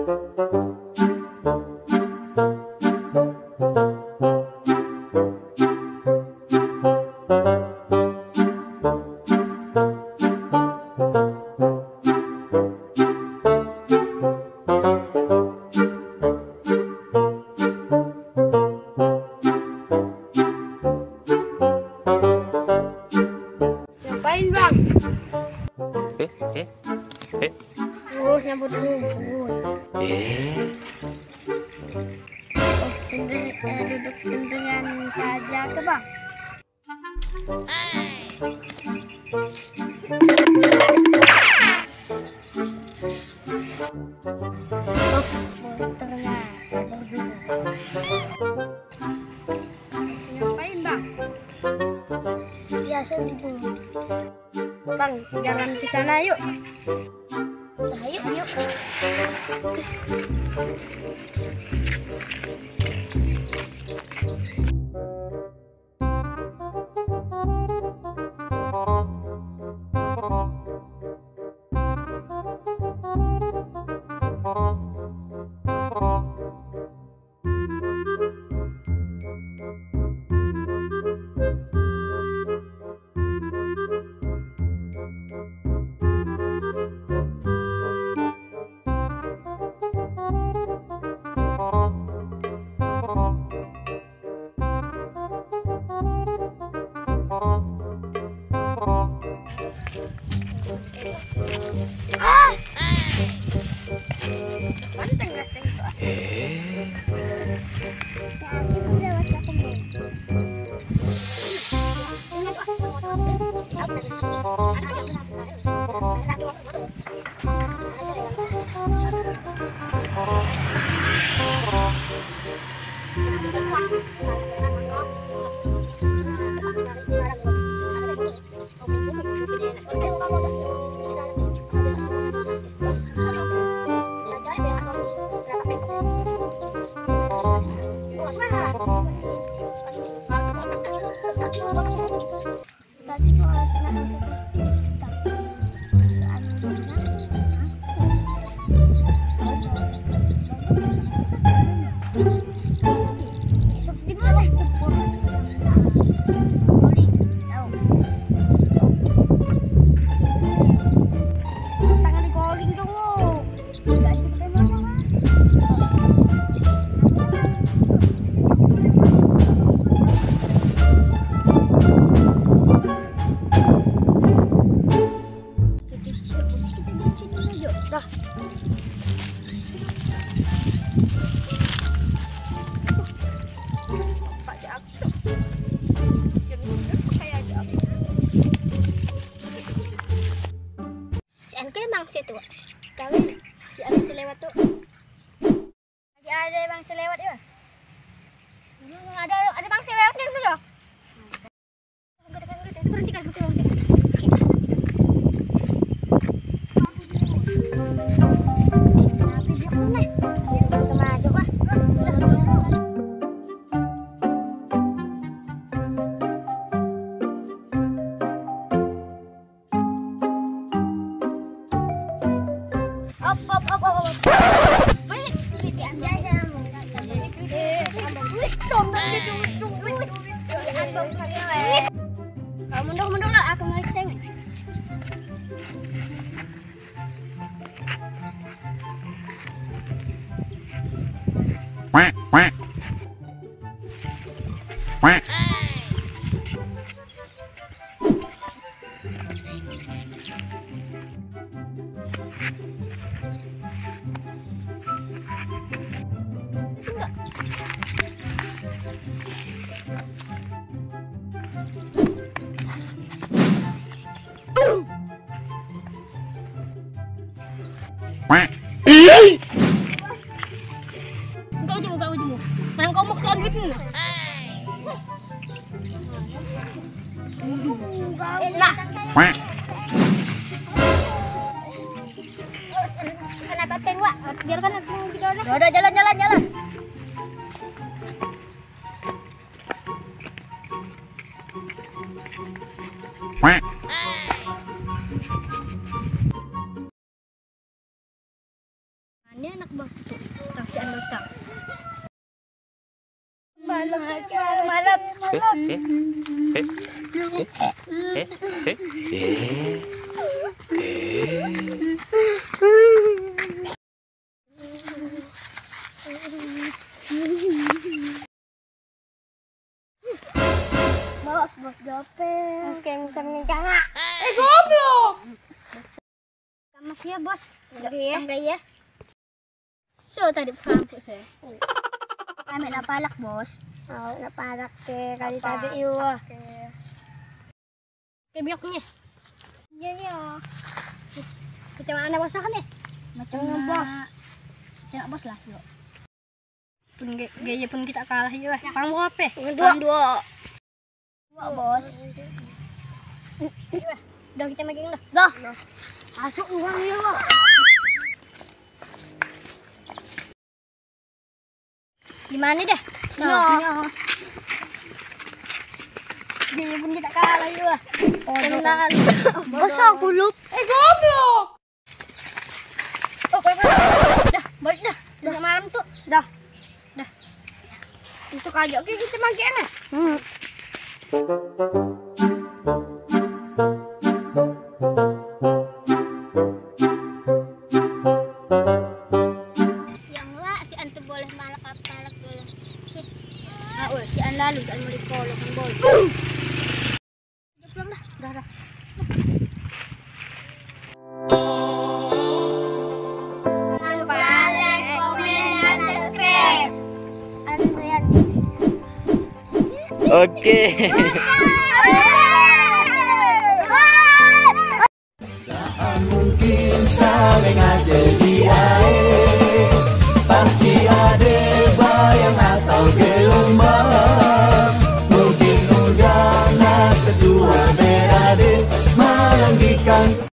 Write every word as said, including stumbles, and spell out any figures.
Ngapain bang? Eh, eh, eh. Oh, nyambut rumput. Eh, Duduk sendiri, eh, duduk sendirian saja ke bang? Oh, ternyata berdua. Ngapain bang? Biasa dulu. Bang, jalan ke sana yuk. Ayo, yuk. Ah! Panteng rasanya itu. eh. Ya, kita lewat belakang dulu. Tadi kalau senang itu pasti di mana? Tangan digoling dong. Gaji ke mana? Dah. Pakai aku. Kayak ada apa? Si Anke emang situ. Kawin. Si ada selewat tuh. Lagi ada bang selewat ya. Ada ada bang selewat nih tuh. Berhenti kan gitu. Op op op op op. Balik balik diambil aja kamu. Wih, dompet itu, dompet. Diambil sekali. Kamu mundur mundur lah, aku mau ceng. Quack, quack. Quack. Quack. Kau jemu, kau jemu. Nang kau mau keluar duit ni. Nah. Quack. Kenapa tengok? Biarkan aku kita dah. Udah jalan jalan jalan. Quack. Ini anak bos. Malam, malam, malam. Eh, eh, eh, eh, eh, eh. Bos, bos dopel. Oke, sambil jangan. Eh goblok. Kamu sih ya, bos. Enggak ya? Enggak ya? So, tadi kampus ya. Kami napalak, bos. Oh, napalak ke kali tadi iyo. Ke bioknya. Iya, iya. Kita mana bos kan ya? Macam bos. Jangan bos lah, yuk. Pun gaya pun kita kalah yuk. Kamu apa? Dua. Dua. Dua, bos. Udah kita makin dah. Dah. Masuk uang ya, Bos. Gimana deh? Sini. Gaya pun kita kalah yuk. Kenal. Bos aku lup. Eh goblok. Oh, balik. Dah, balik dah. Udah malam tuh. Dah. Dah. Besok aja oke kita makin ya. Hmm. Yang lah si Anto boleh malak palak dulu. Si ah, ul, si An lalu jangan mau dipolok kan boy. Pulang dah, dah dah. Lupa like, komen, dan subscribe. Ano yan? Oke.